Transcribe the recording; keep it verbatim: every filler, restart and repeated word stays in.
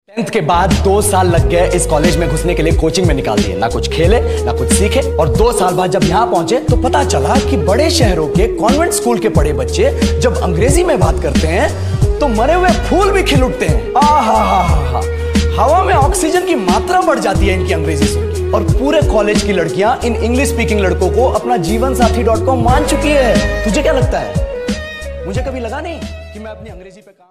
Tenth के बाद दो साल लग गए इस कॉलेज में घुसने के लिए, कोचिंग में निकाल दिए। ना कुछ खेले ना कुछ सीखे, और दो साल बाद जब यहाँ पहुंचे तो पता चला कि बड़े शहरों के कॉन्वेंट स्कूल के पढ़े बच्चे जब अंग्रेजी में बात करते हैं तो मरे हुए फूल भी खिल उठते हैं। आ हा हा हा हवा में ऑक्सीजन की मात्रा बढ़ जाती है इनकी अंग्रेजी सुन के। और पूरे कॉलेज की लड़कियां इन इंग्लिश स्पीकिंग लड़कों को अपना जीवन साथी डॉट कॉम मान चुकी है। तुझे क्या लगता है? मुझे कभी लगा नहीं कि मैं अपनी अंग्रेजी पे काम